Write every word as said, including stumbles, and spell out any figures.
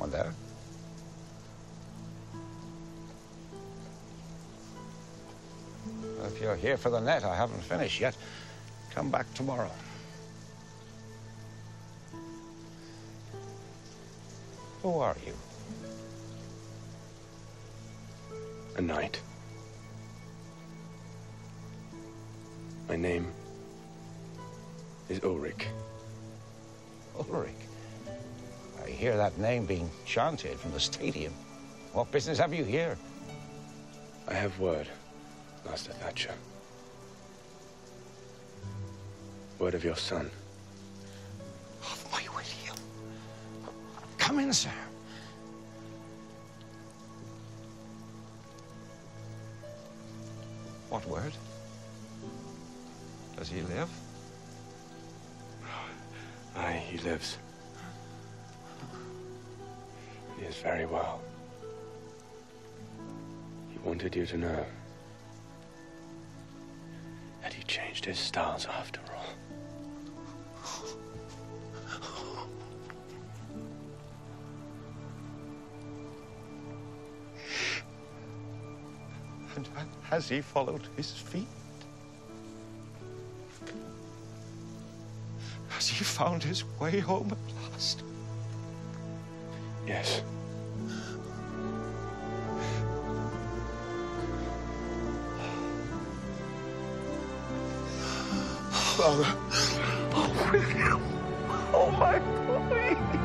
someone there. If you're here for the net, I haven't finished yet. Come back tomorrow. Who are you? A knight. My name is Ulrich. Ulrich? I hear that name being chanted from the stadium. What business have you here? I have word, Master Thatcher. Word of your son. Of my William. Come in, sir. What word? Does he live? Aye, he lives. He is very well. He wanted you to know that he changed his styles after all. And has he followed his feet? Has he found his way home at last? Yes. Father. Oh, William. Oh, my boy.